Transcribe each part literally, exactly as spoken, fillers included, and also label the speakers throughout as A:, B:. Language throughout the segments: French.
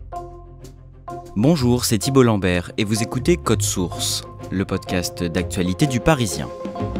A: Bonjour, c'est Thibault Lambert et vous écoutez Code Source, le podcast d'actualité du Parisien.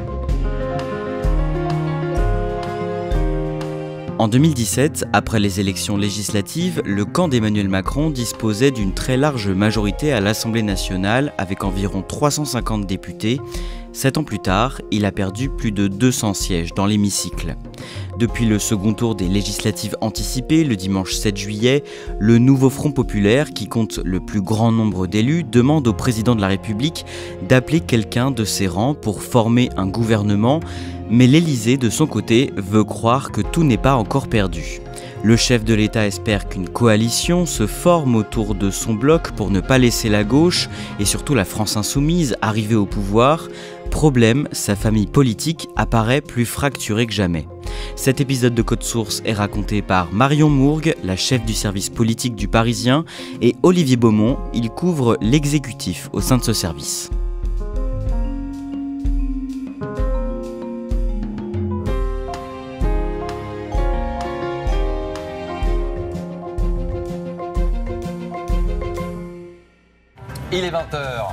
A: En deux mille dix-sept, après les élections législatives, le camp d'Emmanuel Macron disposait d'une très large majorité à l'Assemblée nationale avec environ trois cent cinquante députés. Sept ans plus tard, il a perdu plus de deux cents sièges dans l'hémicycle. Depuis le second tour des législatives anticipées, le dimanche sept juillet, le nouveau Front populaire, qui compte le plus grand nombre d'élus, demande au président de la République d'appeler quelqu'un de ses rangs pour former un gouvernement. Mais l'Élysée, de son côté, veut croire que tout n'est pas encore perdu. Le chef de l'État espère qu'une coalition se forme autour de son bloc pour ne pas laisser la gauche, et surtout la France insoumise, arriver au pouvoir. Problème, sa famille politique apparaît plus fracturée que jamais. Cet épisode de Code Source est raconté par Marion Mourgue, la chef du service politique du Parisien, et Olivier Beaumont, il couvre l'exécutif au sein de ce service.
B: Il est vingt heures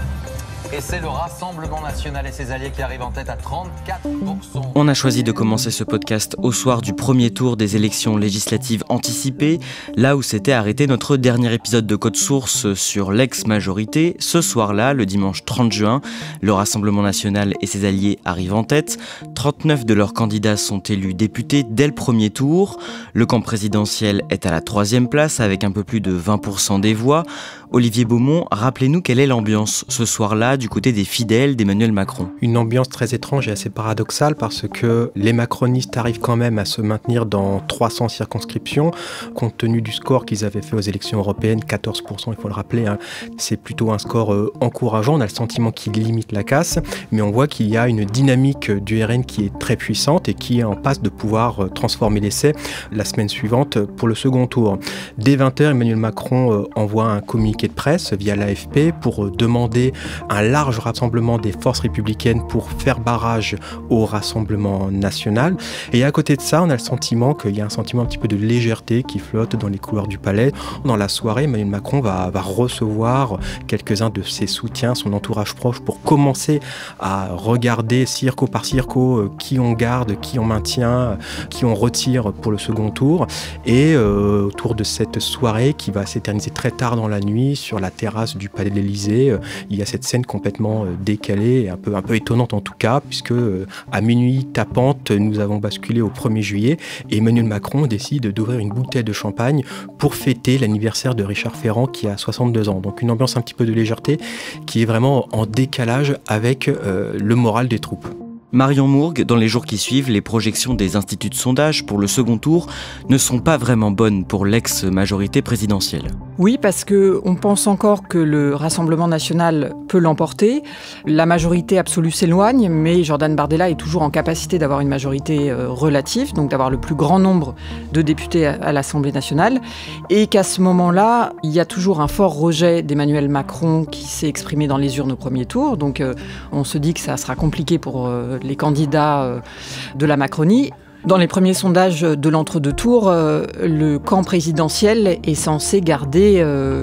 B: et c'est le Rassemblement national et ses alliés qui arrivent en tête à trente-quatre pour cent.
A: On a choisi de commencer ce podcast au soir du premier tour des élections législatives anticipées, là où s'était arrêté notre dernier épisode de Code Source sur l'ex-majorité. Ce soir-là, le dimanche trente juin, le Rassemblement national et ses alliés arrivent en tête. trente-neuf de leurs candidats sont élus députés dès le premier tour. Le camp présidentiel est à la troisième place avec un peu plus de vingt pour cent des voix. Olivier Beaumont, rappelez-nous quelle est l'ambiance ce soir-là du côté des fidèles d'Emmanuel Macron.
C: Une ambiance très étrange et assez paradoxale parce que les macronistes arrivent quand même à se maintenir dans trois cents circonscriptions, compte tenu du score qu'ils avaient fait aux élections européennes, quatorze pour cent il faut le rappeler, hein. C'est plutôt un score euh, encourageant, on a le sentiment qu'il limite la casse, mais on voit qu'il y a une dynamique du R N qui est très puissante et qui est en passe de pouvoir euh, transformer l'essai la semaine suivante pour le second tour. Dès vingt heures, Emmanuel Macron euh, envoie un communiqué de presse via l'A F P pour demander un large rassemblement des forces républicaines pour faire barrage au Rassemblement national. Et à côté de ça, on a le sentiment qu'il y a un sentiment un petit peu de légèreté qui flotte dans les couloirs du palais. Dans la soirée, Emmanuel Macron va, va recevoir quelques-uns de ses soutiens, son entourage proche, pour commencer à regarder circo par circo qui on garde, qui on maintient, qui on retire pour le second tour. Et euh, autour de cette soirée qui va s'éterniser très tard dans la nuit, sur la terrasse du palais de l'Élysée, euh, il y a cette scène complètement euh, décalée, et un peu, un peu étonnante en tout cas, puisque euh, à minuit tapante, nous avons basculé au premier juillet, et Emmanuel Macron décide d'ouvrir une bouteille de champagne pour fêter l'anniversaire de Richard Ferrand qui a soixante-deux ans. Donc une ambiance un petit peu de légèreté qui est vraiment en décalage avec euh, le moral des troupes.
A: Marion Mourgue, dans les jours qui suivent, les projections des instituts de sondage pour le second tour ne sont pas vraiment bonnes pour l'ex-majorité présidentielle.
D: Oui, parce qu'on pense encore que le Rassemblement national peut l'emporter. La majorité absolue s'éloigne, mais Jordan Bardella est toujours en capacité d'avoir une majorité relative, donc d'avoir le plus grand nombre de députés à l'Assemblée nationale, et qu'à ce moment-là, il y a toujours un fort rejet d'Emmanuel Macron qui s'est exprimé dans les urnes au premier tour. Donc euh, on se dit que ça sera compliqué pour euh, les candidats de la Macronie. Dans les premiers sondages de l'entre-deux tours, le camp présidentiel est censé garder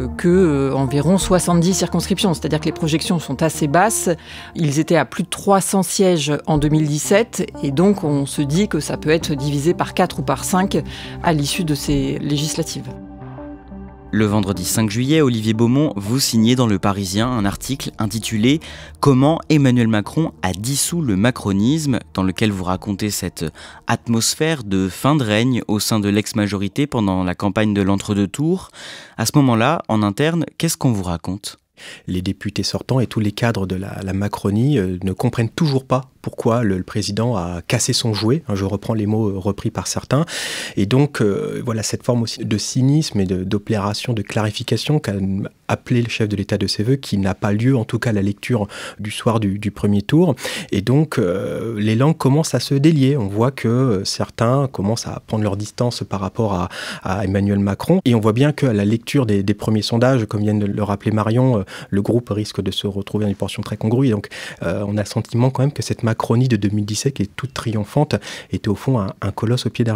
D: que environ soixante-dix circonscriptions, c'est-à-dire que les projections sont assez basses. Ils étaient à plus de trois cents sièges en deux mille dix-sept et donc on se dit que ça peut être divisé par quatre ou par cinq à l'issue de ces législatives.
A: Le vendredi cinq juillet, Olivier Beaumont, vous signez dans Le Parisien un article intitulé « Comment Emmanuel Macron a dissous le macronisme » dans lequel vous racontez cette atmosphère de fin de règne au sein de l'ex-majorité pendant la campagne de l'entre-deux tours. À ce moment-là, en interne, qu'est-ce qu'on vous raconte ?
C: Les députés sortants et tous les cadres de la, la Macronie euh, ne comprennent toujours pas pourquoi le, le président a cassé son jouet. Je reprends les mots repris par certains. Et donc, euh, voilà, cette forme aussi de cynisme et de, d'opération, de clarification qu'a appelé le chef de l'État de ses voeux, qui n'a pas lieu, en tout cas, à la lecture du soir du, du premier tour. Et donc, euh, les langues commencent à se délier. On voit que certains commencent à prendre leur distance par rapport à, à Emmanuel Macron. Et on voit bien qu'à la lecture des, des premiers sondages, comme vient de le rappeler Marion, euh, le groupe risque de se retrouver dans une portion très congrue. Et donc, euh, on a le sentiment quand même que cette Macronie de deux mille dix-sept, qui est toute triomphante, était au fond un, un colosse au pied d'argile.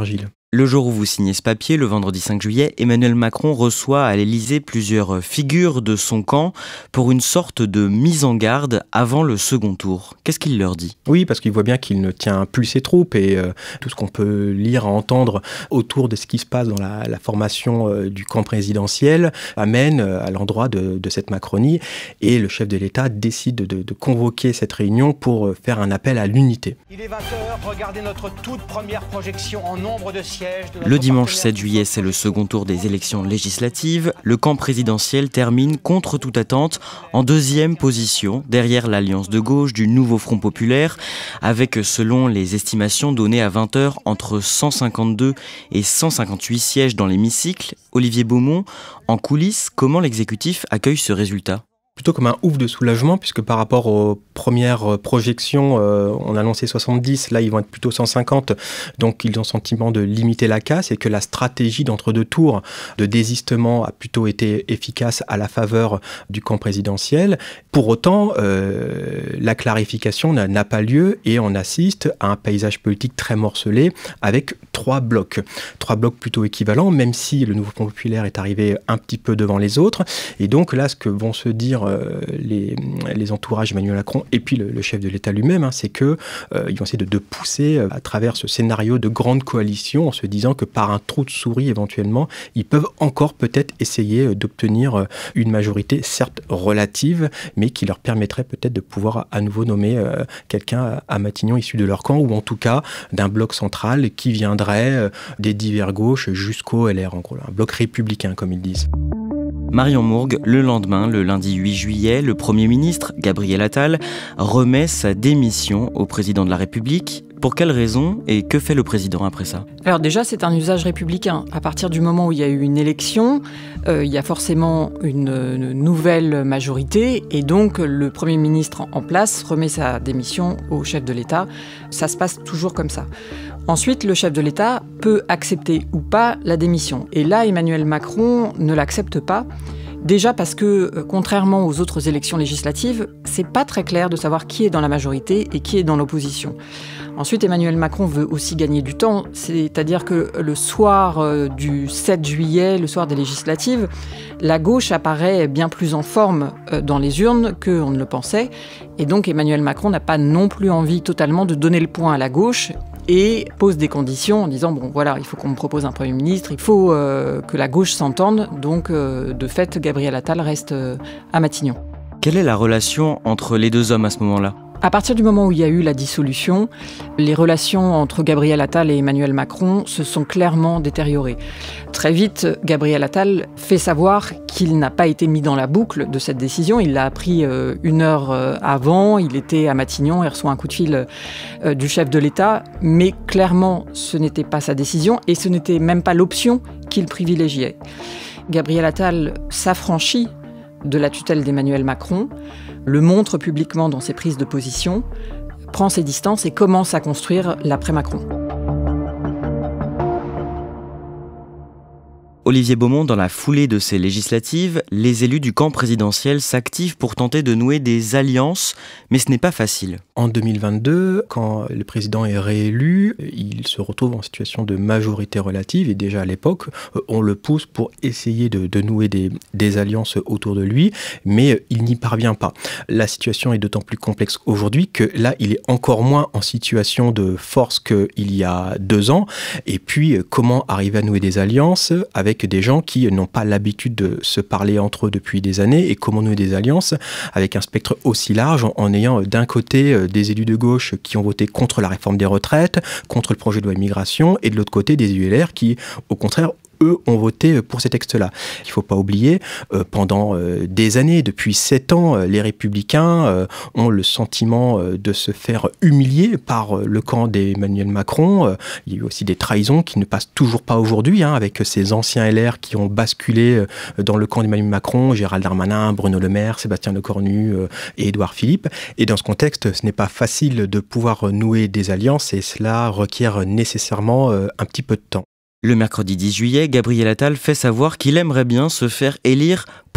A: Le jour où vous signez ce papier, le vendredi cinq juillet, Emmanuel Macron reçoit à l'Élysée plusieurs figures de son camp pour une sorte de mise en garde avant le second tour. Qu'est-ce qu'il leur dit ?
C: Oui, parce qu'il voit bien qu'il ne tient plus ses troupes et euh, tout ce qu'on peut lire, entendre autour de ce qui se passe dans la, la formation euh, du camp présidentiel amène euh, à l'endroit de, de cette Macronie, et le chef de l'État décide de, de convoquer cette réunion pour faire un appel à l'unité.
E: Il est vingt heures, regardez notre toute première projection en nombre de sièges. De
A: le dimanche sept juillet, c'est le second tour des élections législatives. Le camp présidentiel termine, contre toute attente, en deuxième position, derrière l'alliance de gauche du Nouveau Front Populaire, avec, selon les estimations données à vingt heures, entre cent cinquante-deux et cent cinquante-huit sièges dans l'hémicycle. Olivier Beaumont, en coulisses, comment l'exécutif accueille ce résultat ?
C: Plutôt comme un ouf de soulagement, puisque par rapport aux premières projections, euh, on annonçait soixante-dix, là ils vont être plutôt cent cinquante, donc ils ont le sentiment de limiter la casse et que la stratégie d'entre-deux tours de désistement a plutôt été efficace à la faveur du camp présidentiel. Pour autant, euh, la clarification n'a pas lieu et on assiste à un paysage politique très morcelé avec trois blocs. Trois blocs plutôt équivalents, même si le Nouveau Front Populaire est arrivé un petit peu devant les autres. Et donc là, ce que vont se dire Les, les entourages d'Emmanuel Macron et puis le, le chef de l'État lui-même, hein, c'est qu'ils euh, vont essayer de, de pousser euh, à travers ce scénario de grande coalition en se disant que par un trou de souris éventuellement, ils peuvent encore peut-être essayer euh, d'obtenir euh, une majorité certes relative, mais qui leur permettrait peut-être de pouvoir à nouveau nommer euh, quelqu'un à, à Matignon issu de leur camp, ou en tout cas d'un bloc central qui viendrait euh, des divers gauches jusqu'au L R, en gros, un bloc républicain comme ils disent.
A: Marion Mourgue, le lendemain, le lundi huit juillet, le Premier ministre, Gabriel Attal, remet sa démission au président de la République. Pour quelles raisons et que fait le président après ça ?
D: Alors déjà, c'est un usage républicain. À partir du moment où il y a eu une élection, euh, il y a forcément une, une nouvelle majorité et donc le Premier ministre en place remet sa démission au chef de l'État. Ça se passe toujours comme ça. Ensuite, le chef de l'État peut accepter ou pas la démission. Et là, Emmanuel Macron ne l'accepte pas. Déjà parce que, contrairement aux autres élections législatives, c'est pas très clair de savoir qui est dans la majorité et qui est dans l'opposition. Ensuite, Emmanuel Macron veut aussi gagner du temps, c'est-à-dire que le soir du sept juillet, le soir des législatives, la gauche apparaît bien plus en forme dans les urnes qu'on ne le pensait. Et donc Emmanuel Macron n'a pas non plus envie totalement de donner le point à la gauche et pose des conditions en disant, bon voilà, il faut qu'on me propose un Premier ministre, il faut euh, que la gauche s'entende, donc euh, de fait, Gabriel Attal reste euh, à Matignon.
A: Quelle est la relation entre les deux hommes à ce moment-là ?
D: À partir du moment où il y a eu la dissolution, les relations entre Gabriel Attal et Emmanuel Macron se sont clairement détériorées. Très vite, Gabriel Attal fait savoir qu'il n'a pas été mis dans la boucle de cette décision. Il l'a appris euh, une heure euh, avant, il était à Matignon, il reçoit un coup de fil euh, du chef de l'État, mais clairement, ce n'était pas sa décision et ce n'était même pas l'option qu'il privilégiait. Gabriel Attal s'affranchit de la tutelle d'Emmanuel Macron, le montre publiquement dans ses prises de position, prend ses distances et commence à construire l'après-Macron.
A: Olivier Beaumont, dans la foulée de ces législatives, les élus du camp présidentiel s'activent pour tenter de nouer des alliances, mais ce n'est pas facile.
C: En deux mille vingt-deux, quand le président est réélu, il se retrouve en situation de majorité relative et déjà à l'époque, on le pousse pour essayer de, de nouer des, des alliances autour de lui, mais il n'y parvient pas. La situation est d'autant plus complexe aujourd'hui que là, il est encore moins en situation de force qu'il y a deux ans. Et puis, comment arriver à nouer des alliances avec des gens qui n'ont pas l'habitude de se parler entre eux depuis des années, et comment nouer des alliances avec un spectre aussi large en, en ayant d'un côté des élus de gauche qui ont voté contre la réforme des retraites, contre le projet de loi immigration, et de l'autre côté des U L R qui, au contraire, eux ont voté pour ces textes-là. Il ne faut pas oublier, euh, pendant euh, des années, depuis sept ans, euh, les Républicains euh, ont le sentiment euh, de se faire humilier par euh, le camp d'Emmanuel Macron. Euh, il y a eu aussi des trahisons qui ne passent toujours pas aujourd'hui, hein, avec ces anciens L R qui ont basculé euh, dans le camp d'Emmanuel Macron, Gérald Darmanin, Bruno Le Maire, Sébastien Lecornu euh, et Édouard Philippe. Et dans ce contexte, ce n'est pas facile de pouvoir nouer des alliances et cela requiert nécessairement euh, un petit peu de temps.
A: Le mercredi dix juillet, Gabriel Attal fait savoir qu'il aimerait bien se faire élire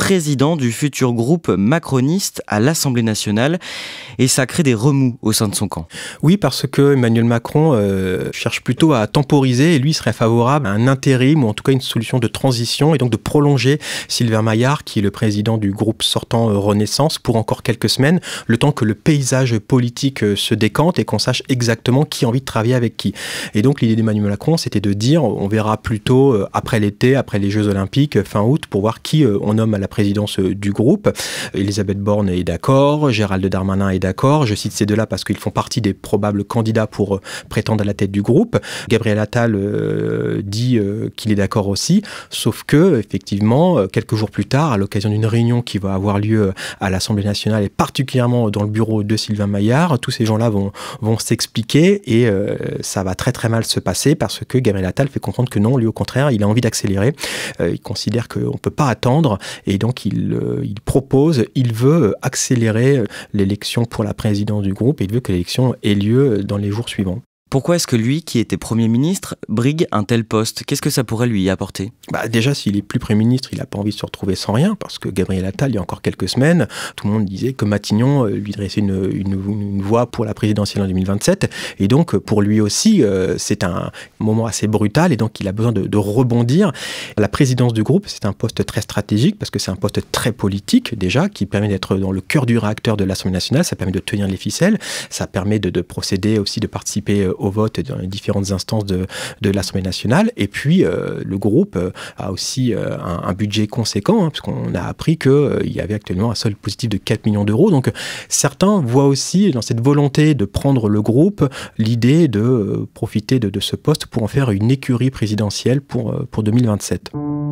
A: président du futur groupe macroniste à l'Assemblée nationale et ça crée des remous au sein de son camp.
C: Oui, parce que Emmanuel Macron euh, cherche plutôt à temporiser et lui serait favorable à un intérim ou en tout cas une solution de transition et donc de prolonger Sylvain Maillard qui est le président du groupe sortant euh, Renaissance pour encore quelques semaines, le temps que le paysage politique euh, se décante et qu'on sache exactement qui a envie de travailler avec qui. Et donc l'idée d'Emmanuel Macron c'était de dire on verra plutôt euh, après l'été, après les Jeux Olympiques, euh, fin août, pour voir qui euh, on nomme à la présidence euh, du groupe. Elisabeth Borne est d'accord, Gérald Darmanin est d'accord, je cite ces deux-là parce qu'ils font partie des probables candidats pour euh, prétendre à la tête du groupe. Gabriel Attal euh, dit euh, qu'il est d'accord aussi, sauf que, effectivement, euh, quelques jours plus tard, à l'occasion d'une réunion qui va avoir lieu à l'Assemblée nationale et particulièrement dans le bureau de Sylvain Maillard, tous ces gens-là vont, vont s'expliquer et euh, ça va très très mal se passer parce que Gabriel Attal fait comprendre que non, lui au contraire, il a envie d'accélérer. Euh, il considère qu'on ne peut pas attendre et donc il, euh, il propose, il veut accélérer l'élection pour la présidence du groupe et il veut que l'élection ait lieu dans les jours suivants.
A: Pourquoi est-ce que lui, qui était Premier ministre, brigue un tel poste? Qu'est-ce que ça pourrait lui apporter?
C: Bah déjà, s'il est plus Premier ministre, il n'a pas envie de se retrouver sans rien, parce que Gabriel Attal, il y a encore quelques semaines, tout le monde disait que Matignon lui dressait une, une, une voie pour la présidentielle en deux mille vingt-sept, et donc pour lui aussi, euh, c'est un moment assez brutal, et donc il a besoin de, de rebondir. La présidence du groupe, c'est un poste très stratégique, parce que c'est un poste très politique, déjà, qui permet d'être dans le cœur du réacteur de l'Assemblée nationale, ça permet de tenir les ficelles, ça permet de, de procéder aussi, de participer au vote dans les différentes instances de, de l'Assemblée nationale. Et puis, euh, le groupe euh, a aussi euh, un, un budget conséquent, hein, parce qu'on a appris qu'il euh, y avait actuellement un solde positif de quatre millions d'euros. Donc, certains voient aussi dans cette volonté de prendre le groupe l'idée de euh, profiter de, de ce poste pour en faire une écurie présidentielle pour, euh, pour deux mille vingt-sept.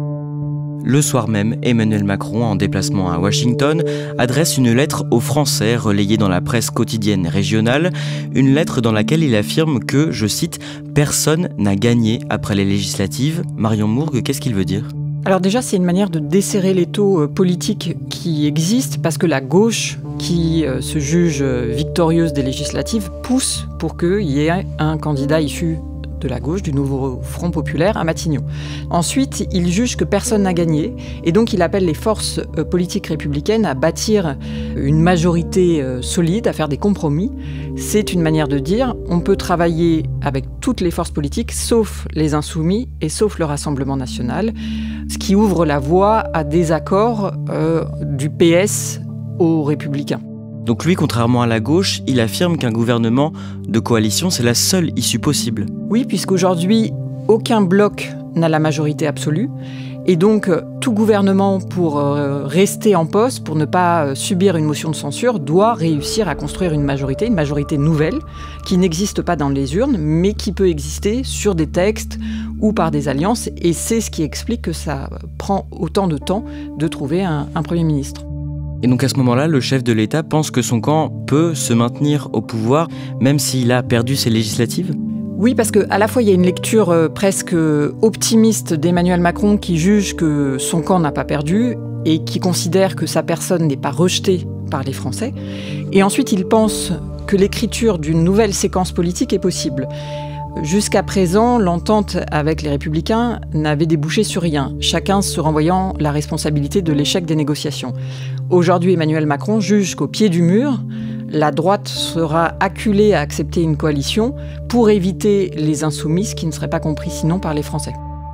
A: Le soir même, Emmanuel Macron, en déplacement à Washington, adresse une lettre aux Français relayée dans la presse quotidienne régionale, une lettre dans laquelle il affirme que, je cite, « Personne n'a gagné après les législatives ». Marion Mourgue, qu'est-ce qu'il veut dire ?
D: Alors déjà, c'est une manière de desserrer l'étau politique qui existe parce que la gauche, qui se juge victorieuse des législatives, pousse pour qu'il y ait un candidat issu de la gauche, du nouveau Front populaire à Matignon. Ensuite, il juge que personne n'a gagné et donc il appelle les forces politiques républicaines à bâtir une majorité solide, à faire des compromis. C'est une manière de dire on peut travailler avec toutes les forces politiques sauf les insoumis et sauf le Rassemblement national, ce qui ouvre la voie à des accords euh, du P S aux Républicains.
A: Donc lui, contrairement à la gauche, il affirme qu'un gouvernement de coalition, c'est la seule issue possible.
D: Oui, puisqu'aujourd'hui, aucun bloc n'a la majorité absolue. Et donc, tout gouvernement, pour rester en poste, pour ne pas subir une motion de censure, doit réussir à construire une majorité, une majorité nouvelle, qui n'existe pas dans les urnes, mais qui peut exister sur des textes ou par des alliances. Et c'est ce qui explique que ça prend autant de temps de trouver un, un Premier ministre.
A: Et donc à ce moment-là, le chef de l'État pense que son camp peut se maintenir au pouvoir, même s'il a perdu ses législatives ?
D: Oui, parce qu'à la fois, il y a une lecture euh, presque optimiste d'Emmanuel Macron qui juge que son camp n'a pas perdu et qui considère que sa personne n'est pas rejetée par les Français. Et ensuite, il pense que l'écriture d'une nouvelle séquence politique est possible. Jusqu'à présent, l'entente avec les Républicains n'avait débouché sur rien, chacun se renvoyant la responsabilité de l'échec des négociations. Aujourd'hui, Emmanuel Macron juge qu'au pied du mur, la droite sera acculée à accepter une coalition pour éviter les insoumis, ce qui ne serait pas compris sinon par les Français.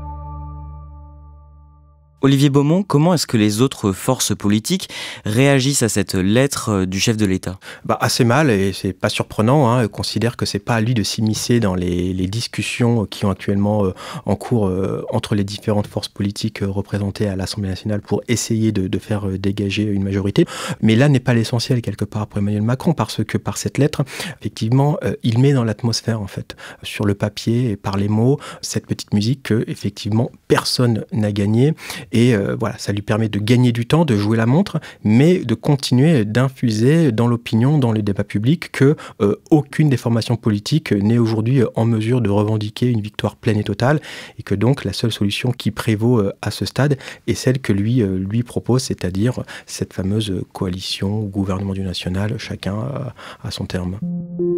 A: Olivier Beaumont, comment est-ce que les autres forces politiques réagissent à cette lettre du chef de l'État ?
C: Bah assez mal, et c'est pas surprenant. Hein. Ils considèrent que c'est pas à lui de s'immiscer dans les, les discussions qui ont actuellement euh, en cours euh, entre les différentes forces politiques euh, représentées à l'Assemblée nationale pour essayer de, de faire euh, dégager une majorité. Mais là n'est pas l'essentiel quelque part pour Emmanuel Macron, parce que par cette lettre, effectivement, euh, il met dans l'atmosphère en fait, sur le papier et par les mots, cette petite musique que effectivement personne n'a gagné. Et euh, voilà, ça lui permet de gagner du temps, de jouer la montre, mais de continuer d'infuser dans l'opinion, dans les débats publics, que euh, aucune des formations politiques n'est aujourd'hui en mesure de revendiquer une victoire pleine et totale, et que donc la seule solution qui prévaut euh, à ce stade est celle que lui, euh, lui propose, c'est-à-dire cette fameuse coalition ou gouvernement du national, chacun euh, à son terme.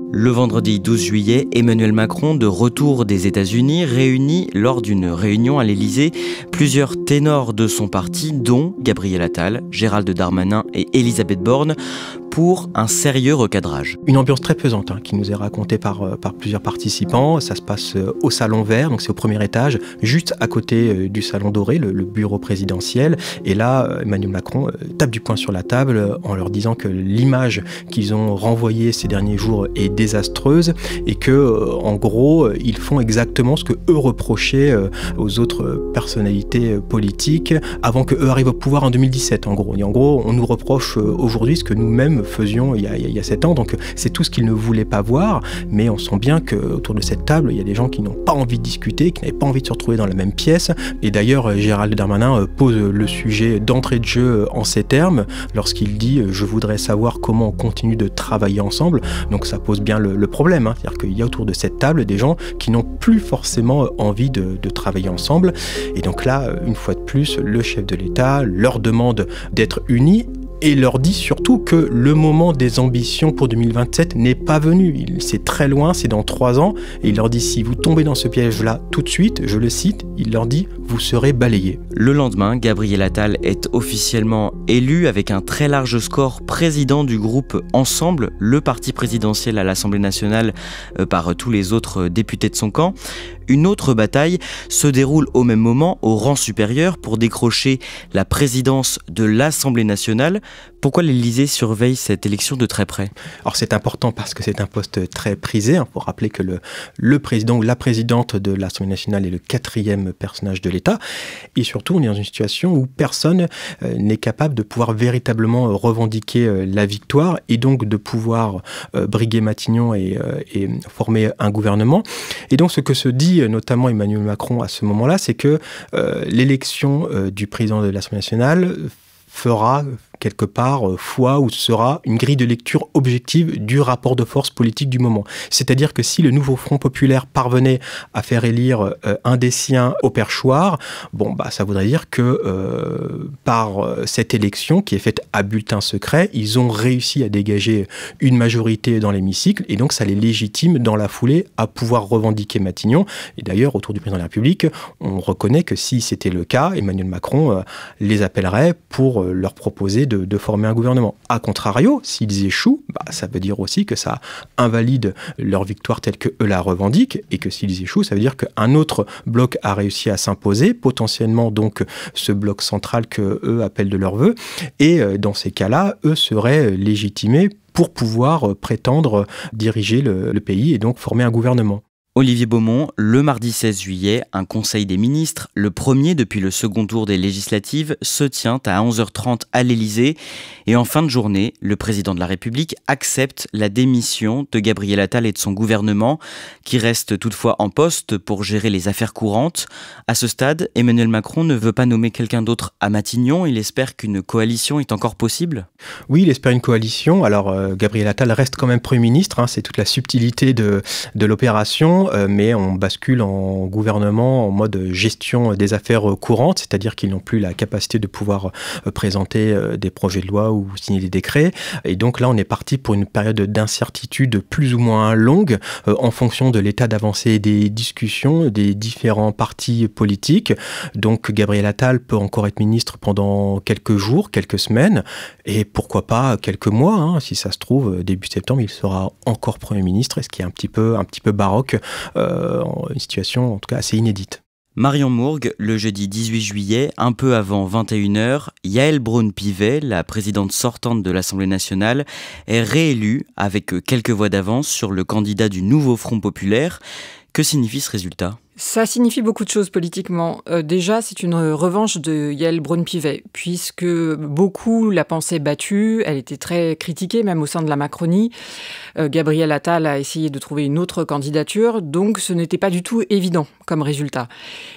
A: Le vendredi douze juillet, Emmanuel Macron, de retour des États-Unis, réunit lors d'une réunion à l'Élysée plusieurs ténors de son parti, dont Gabriel Attal, Gérald Darmanin et Elisabeth Borne, pour un sérieux recadrage.
C: Une ambiance très pesante hein, qui nous est racontée par, par plusieurs participants. Ça se passe au Salon Vert, donc c'est au premier étage, juste à côté du Salon Doré, le, le bureau présidentiel. Et là, Emmanuel Macron tape du poing sur la table en leur disant que l'image qu'ils ont renvoyée ces derniers jours est désastreuse et que, en gros, ils font exactement ce que eux reprochaient aux autres personnalités politiques avant que eux arrivent au pouvoir en deux mille dix-sept. En gros, et en gros, on nous reproche aujourd'hui ce que nous-mêmes faisions il y a, il y a sept ans. Donc, c'est tout ce qu'ils ne voulaient pas voir. Mais on sent bien qu'autour de cette table, il y a des gens qui n'ont pas envie de discuter, qui n'avaient pas envie de se retrouver dans la même pièce. Et d'ailleurs, Gérald Darmanin pose le sujet d'entrée de jeu en ces termes lorsqu'il dit « Je voudrais savoir comment on continue de travailler ensemble ». Donc, ça pose bien le, le problème. Hein. C'est-à-dire qu'il y a autour de cette table des gens qui n'ont plus forcément envie de, de travailler ensemble. Et donc là, une fois de plus, le chef de l'État leur demande d'être unis et leur dit surtout que le moment des ambitions pour deux mille vingt-sept n'est pas venu. C'est très loin, c'est dans trois ans. Et il leur dit, si vous tombez dans ce piège-là tout de suite, je le cite, il leur dit, vous serez balayés.
A: Le lendemain, Gabriel Attal est officiellement élu avec un très large score président du groupe Ensemble, le parti présidentiel à l'Assemblée nationale euh, par tous les autres députés de son camp. Une autre bataille se déroule au même moment au rang supérieur pour décrocher la présidence de l'Assemblée nationale. Pourquoi l'Élysée surveille cette élection de très près?
C: Alors c'est important parce que c'est un poste très prisé. Il faut rappeler que le, le président ou la présidente de l'Assemblée nationale est le quatrième personnage de l'État. Et surtout, on est dans une situation où personne euh, n'est capable de pouvoir véritablement revendiquer euh, la victoire et donc de pouvoir euh, briguer Matignon et, euh, et former un gouvernement. Et donc ce que se dit notamment Emmanuel Macron à ce moment-là, c'est que euh, l'élection euh, du président de l'Assemblée nationale fera quelque part euh, foi ou sera une grille de lecture objective du rapport de force politique du moment. C'est-à-dire que si le nouveau Front populaire parvenait à faire élire euh, un des siens au perchoir, bon bah ça voudrait dire que euh, par euh, cette élection qui est faite à bulletin secret, ils ont réussi à dégager une majorité dans l'hémicycle et donc ça les légitime dans la foulée à pouvoir revendiquer Matignon. Et d'ailleurs, autour du président de la République, on reconnaît que si c'était le cas, Emmanuel Macron euh, les appellerait pour euh, leur proposer De, de former un gouvernement. A contrario, s'ils échouent, bah, ça veut dire aussi que ça invalide leur victoire telle que eux la revendiquent et que s'ils échouent, ça veut dire qu'un autre bloc a réussi à s'imposer, potentiellement donc ce bloc central que eux appellent de leur vœu. Et euh, dans ces cas-là, eux seraient légitimés pour pouvoir prétendre diriger le, le pays et donc former un gouvernement.
A: Olivier Beaumont, le mardi seize juillet, un conseil des ministres, le premier depuis le second tour des législatives, se tient à onze heures trente à l'Élysée. Et en fin de journée, le président de la République accepte la démission de Gabriel Attal et de son gouvernement, qui reste toutefois en poste pour gérer les affaires courantes. À ce stade, Emmanuel Macron ne veut pas nommer quelqu'un d'autre à Matignon. Il espère qu'une coalition est encore possible.
C: Oui, il espère une coalition. Alors, euh, Gabriel Attal reste quand même Premier ministre. Hein, c'est toute la subtilité de, de l'opération. Euh, mais on bascule en gouvernement en mode gestion des affaires courantes, c'est-à-dire qu'ils n'ont plus la capacité de pouvoir euh, présenter euh, des projets de loi ou signer des décrets. Et donc là, on est parti pour une période d'incertitude plus ou moins longue euh, en fonction de l'état d'avancée des discussions des différents partis politiques. Donc Gabriel Attal peut encore être ministre pendant quelques jours, quelques semaines, et pourquoi pas quelques mois. Hein, si ça se trouve, début septembre, il sera encore Premier ministre, ce qui est un petit peu, un petit peu baroque. Euh, une situation en tout cas assez inédite.
A: Marion Mourgue, le jeudi dix-huit juillet, un peu avant vingt et une heures, Yaël Braun-Pivet, la présidente sortante de l'Assemblée nationale, est réélue avec quelques voix d'avance sur le candidat du nouveau Front populaire. Que signifie ce résultat ?
D: Ça signifie beaucoup de choses politiquement. Euh, déjà, c'est une revanche de Yaël Braun-Pivet, puisque beaucoup la pensaient battue, elle était très critiquée, même au sein de la Macronie. Euh, Gabriel Attal a essayé de trouver une autre candidature, donc ce n'était pas du tout évident comme résultat.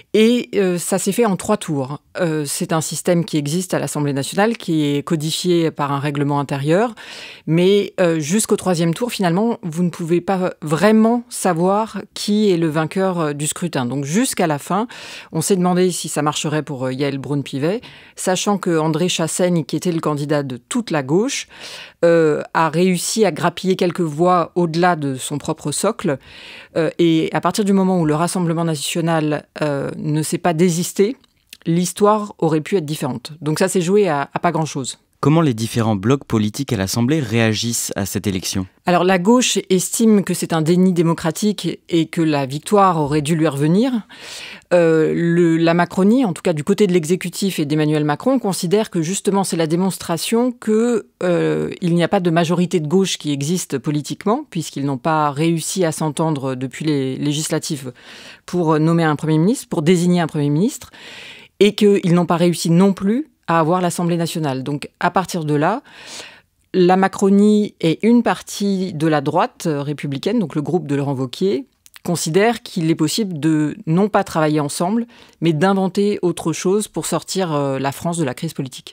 D: Et euh, ça s'est fait en trois tours. Euh, c'est un système qui existe à l'Assemblée nationale, qui est codifié par un règlement intérieur, mais euh, jusqu'au troisième tour, finalement, vous ne pouvez pas vraiment savoir qui est le vainqueur du scrutin scrutin. Donc jusqu'à la fin, on s'est demandé si ça marcherait pour Yaël Braun-Pivet, sachant que André Chassaigne, qui était le candidat de toute la gauche, euh, a réussi à grappiller quelques voix au-delà de son propre socle. Euh, et à partir du moment où le Rassemblement national euh, ne s'est pas désisté, l'histoire aurait pu être différente. Donc ça s'est joué à, à pas grand-chose.
A: Comment les différents blocs politiques à l'Assemblée réagissent à cette élection ?
D: Alors la gauche estime que c'est un déni démocratique et que la victoire aurait dû lui revenir. Euh, le, la Macronie, en tout cas du côté de l'exécutif et d'Emmanuel Macron, considère que justement c'est la démonstration qu'il euh, n'y a pas de majorité de gauche qui existe politiquement, puisqu'ils n'ont pas réussi à s'entendre depuis les législatives pour nommer un Premier ministre, pour désigner un Premier ministre, et qu'ils n'ont pas réussi non plus à avoir l'Assemblée nationale. Donc à partir de là, la Macronie et une partie de la droite républicaine, donc le groupe de Laurent Wauquiez, considèrent qu'il est possible de non pas travailler ensemble, mais d'inventer autre chose pour sortir la France de la crise politique.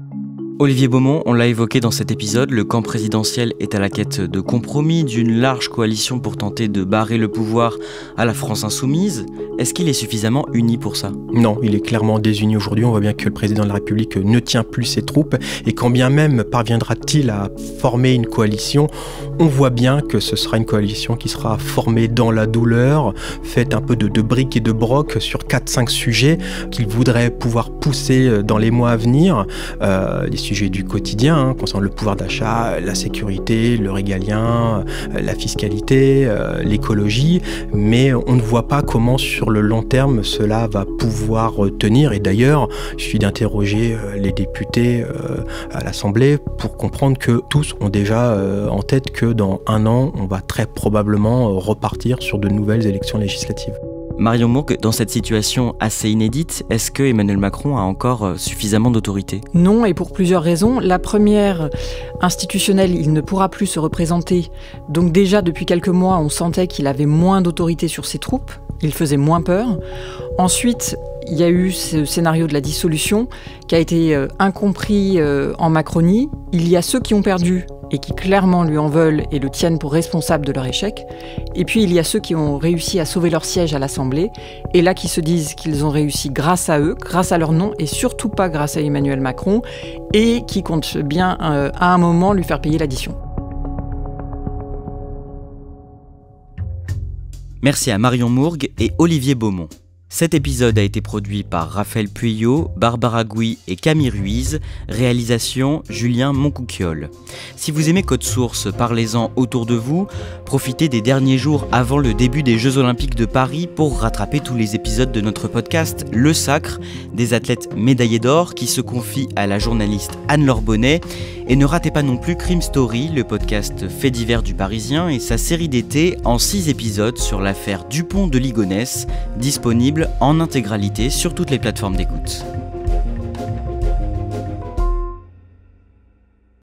A: Olivier Beaumont, on l'a évoqué dans cet épisode, le camp présidentiel est à la quête de compromis, d'une large coalition pour tenter de barrer le pouvoir à la France insoumise. Est-ce qu'il est suffisamment uni pour ça ?
C: Non, il est clairement désuni aujourd'hui. On voit bien que le président de la République ne tient plus ses troupes. Et quand bien même parviendra-t-il à former une coalition, on voit bien que ce sera une coalition qui sera formée dans la douleur, faite un peu de, de briques et de brocs sur quatre cinq sujets qu'il voudrait pouvoir pousser dans les mois à venir. Euh, les sujets du quotidien, hein, concernant le pouvoir d'achat, la sécurité, le régalien, la fiscalité, euh, l'écologie. Mais on ne voit pas comment sur le long terme cela va pouvoir tenir. Et d'ailleurs, il suffit d'interroger euh, les députés euh, à l'Assemblée pour comprendre que tous ont déjà euh, en tête que dans un an, on va très probablement euh, repartir sur de nouvelles élections législatives.
A: Marion Mourgue, dans cette situation assez inédite, est-ce que Emmanuel Macron a encore suffisamment d'autorité ?
D: Non, et pour plusieurs raisons. La première, institutionnelle, il ne pourra plus se représenter. Donc déjà, depuis quelques mois, on sentait qu'il avait moins d'autorité sur ses troupes. Il faisait moins peur. Ensuite, il y a eu ce scénario de la dissolution qui a été euh, incompris euh, en Macronie. Il y a ceux qui ont perdu et qui clairement lui en veulent et le tiennent pour responsable de leur échec. Et puis il y a ceux qui ont réussi à sauver leur siège à l'Assemblée, et là qui se disent qu'ils ont réussi grâce à eux, grâce à leur nom, et surtout pas grâce à Emmanuel Macron, et qui comptent bien euh, à un moment lui faire payer l'addition.
A: Merci à Marion Mourgue et Olivier Beaumont. Cet épisode a été produit par Raphaël Pueyo, Barbara Gouy et Camille Ruiz, réalisation Julien Moncouquiol. Si vous aimez Code Source, parlez-en autour de vous, profitez des derniers jours avant le début des Jeux Olympiques de Paris pour rattraper tous les épisodes de notre podcast Le Sacre, des athlètes médaillés d'or qui se confient à la journaliste Anne-Laure Bonnet. Et ne ratez pas non plus Crime Story, le podcast fait divers du Parisien et sa série d'été en six épisodes sur l'affaire Dupont de Ligonnès, disponible en intégralité sur toutes les plateformes d'écoute.